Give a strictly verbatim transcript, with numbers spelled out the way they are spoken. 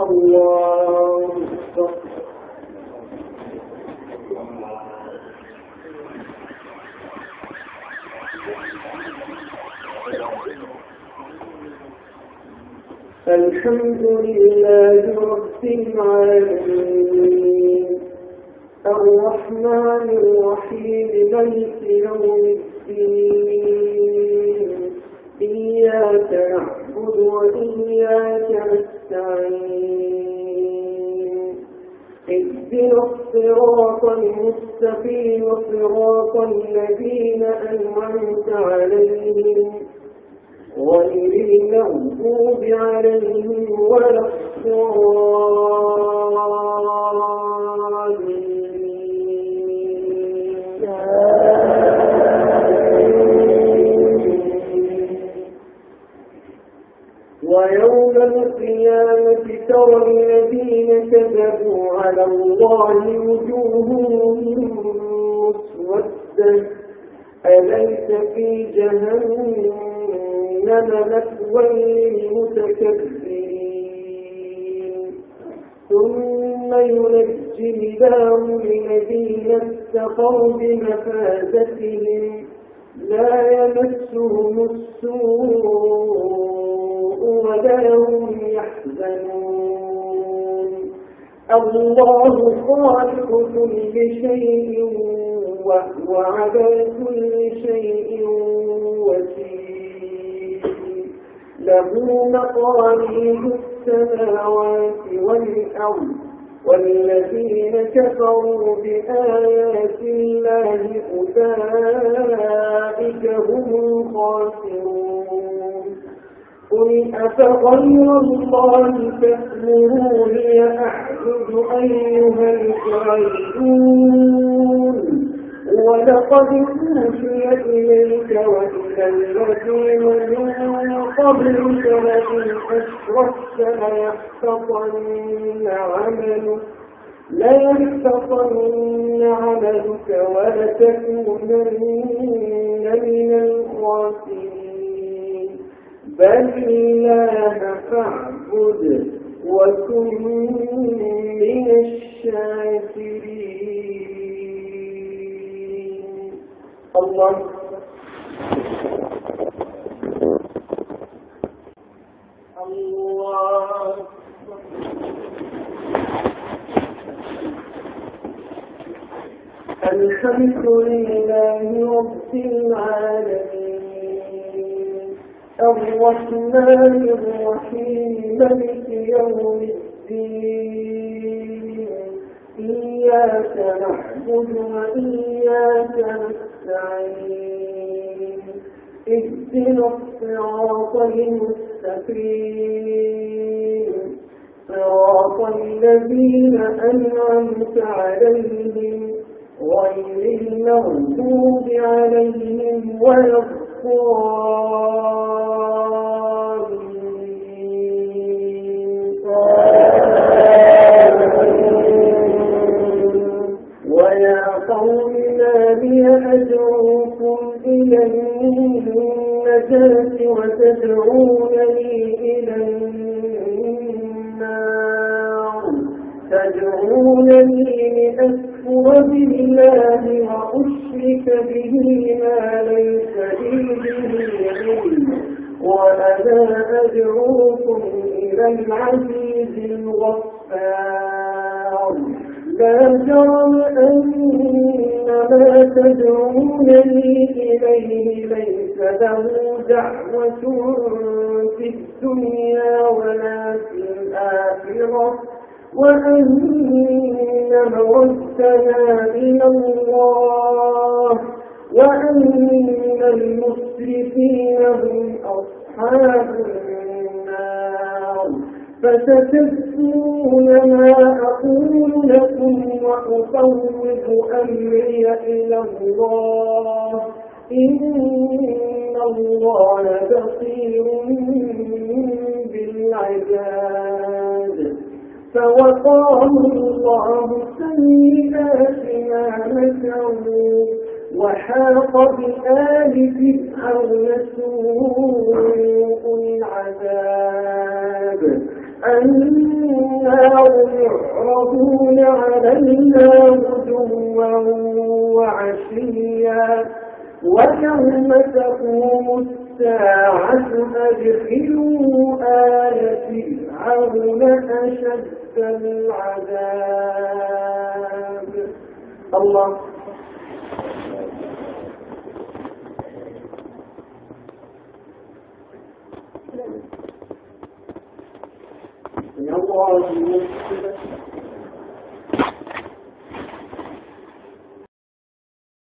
الله أكبر. الحمد لله رب العالمين الرحمن الرحيم مالك يوم الدين إياك نعبد وإياك نستعين اهدنا الصراط المستقيم صراط الذين أنعمت عليهم غير المغضوب عليهم ولا الضالين. ويوم القيامة ترى الذين كذبوا على الله وجوههم مسودة أليس في جهنم مثوى للمتكبرين ثم ينجي الله الذين اتقوا بمفازتهم لا يمسهم السوء ولا هم يحزنون. الله خالق كل شيء وهو على كل شيء وكيل له مقاليد السماوات والأرض والذين كفروا بآيات الله أولئك هم الخاسرون. قل أفغير الله تأمروني أعبد أيها الجاهلون ولقد أوحي إليك وإلى الذين من قبلك لئن أشركت ليحبطن عملك ليحبطن عملك ولتكونن من الخاسرين. بل الله فاعبد وكن من الشاكرين. الله الله الحمد لله رب العالمين الرحمن الرحيم مالك يوم الدين إياك نعبد وإياك نستعين اهدنا الصراط المستقيم صراط الذين أنعمت عليهم غير المغضوب عليهم ولا الضالين. ويا قوم ما لي أدعوكم إلى النجاة وتدعونني إلى النار تدعونني لأكفر بالله وأشرك به ما ليس لي به علم وأنا أدعوكم إلى العزيز الغفار. لا جرم أن ما تدعونني إليه ليس له دعوة في الدنيا ولا في الآخرة وأن مردنا إلى الله وأن المسرفين هم أصحاب النار. فستذكرون ما أقول لكم وأفوض أمري إلى الله إن الله بصير بالعباد. فوقاه الله سيئات ما مكروا وحاق بآل فرعون سوء العذاب. النار يعرضون عليها غدوا وعشيا ويوم تقوم الساعة أدخلوا آل فرعون أشد العذاب. الله. يا الله